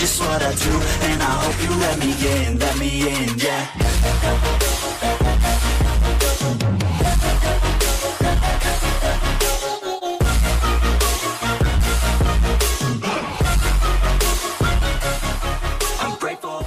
just what I do, and I hope you let me in, yeah. I'm grateful.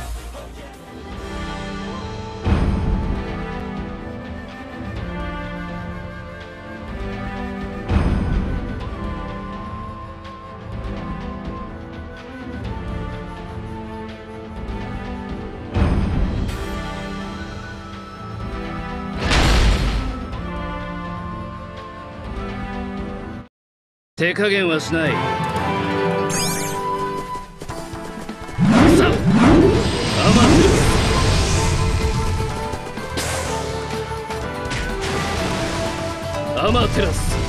手加減はしない。さあ、アマテラス、アマテラス、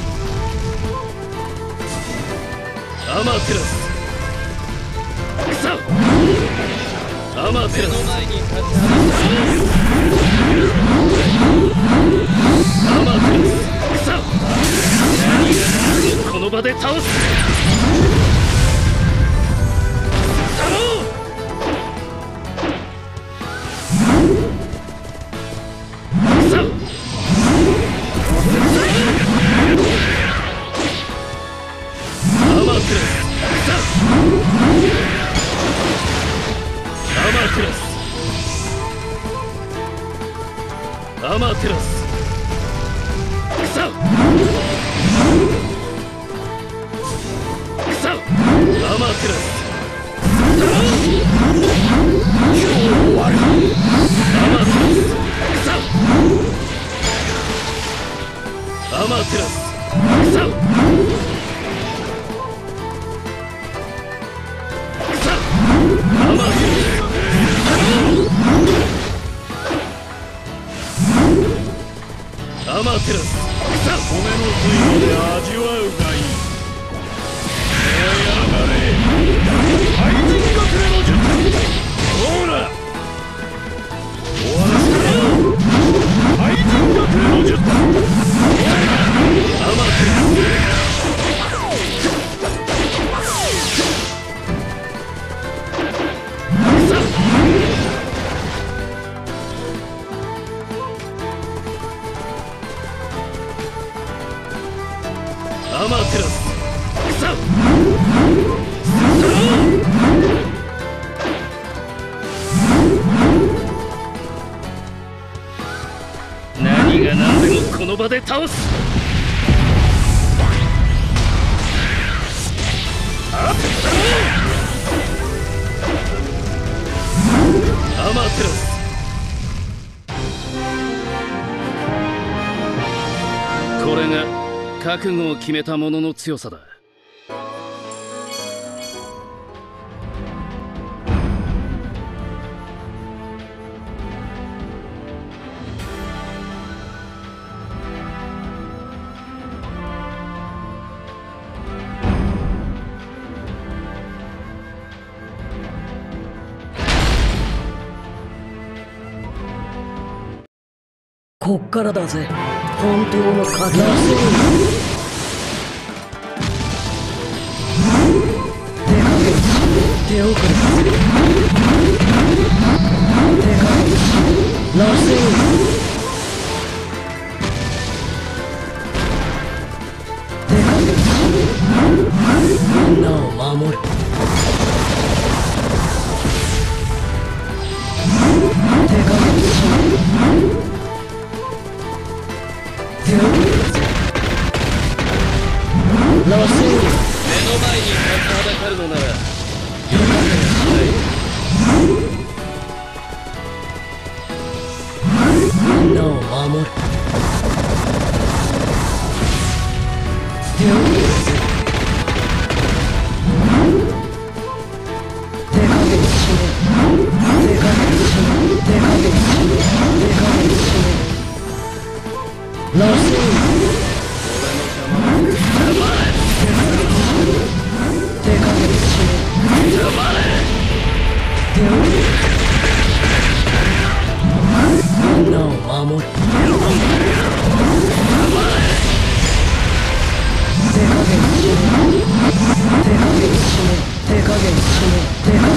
アマテラス、さあ、アマテラス、アマテラス、さあ、この場で倒す。アマテラス、さあ、さあ、アマテラス、今日終わる。アマテラス、さあ、アマテラス、さあ、さあ、アマテラス、アマテラス、さあ、米の水で味わうがいい。やがれ、愛人隠れの術。ほら、終わらせろ。愛人隠れの術。アマテラス、さあ、アマテラス、さあ、何が何でもこの場で倒す。アマテラス、これが覚悟を決めた者の強さだ。 こっからだぜ、本当の鍵。手遅れだ。手加減しろ、ラセウ手加減しろ、みんなを守る。手加減しろ、手遅れだぜ、ラセウ。 目の前に立ちはだかるのなら手加減しろ、みんなを守る。手遅れだぜ、手加減しろ、手加減しろ、手加減しろ、手加減しろ、ラセウ。手加減しろ、手遅れだぜ、みんなを守る。手加減しろ、手加減しろ、手加減しろ、手加減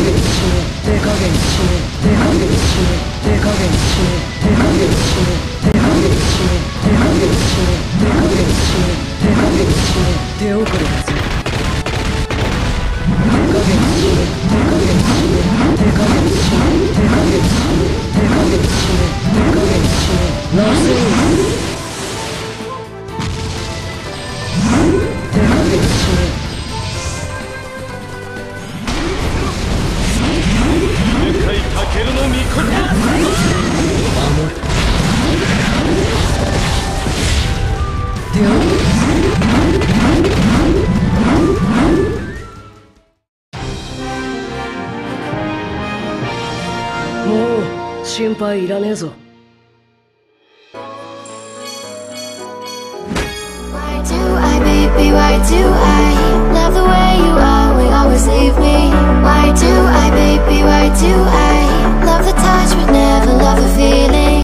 ケルの御心守る。手をもう心配いらねえぞ。 Why do I, baby, why do I love the way you are, we always leave me? Why do I, baby, why do I love the touch but never love the feeling?